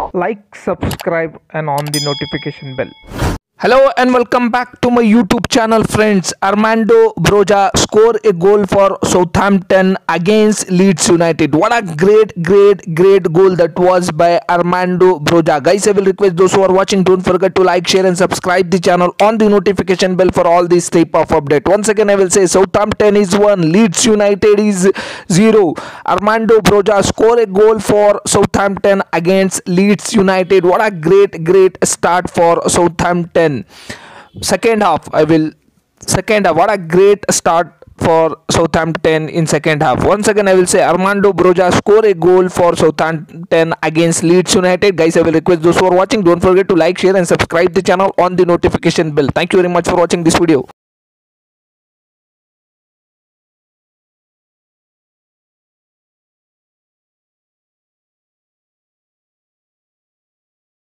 Like, subscribe, and on the notification bell. Hello and welcome back to my YouTube channel, friends. Armando Broja scored a goal for Southampton against Leeds United. What a great goal that was by Armando Broja. Guys, I will request those who are watching, don't forget to like, share and subscribe the channel, on the notification bell for all this type of update. Once again, I will say Southampton is 1, Leeds United is 0. Armando Broja scored a goal for Southampton against Leeds United. What a great start for Southampton. Second half, what a great start for Southampton in second half. Once again, I will say Armando Broja score a goal for Southampton against Leeds United. Guys, I will request those who are watching, don't forget to like, share and subscribe the channel, on the notification bell. Thank you very much for watching this video.